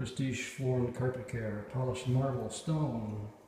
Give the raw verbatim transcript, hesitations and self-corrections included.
prestige floor and carpet care, polished marble, stone,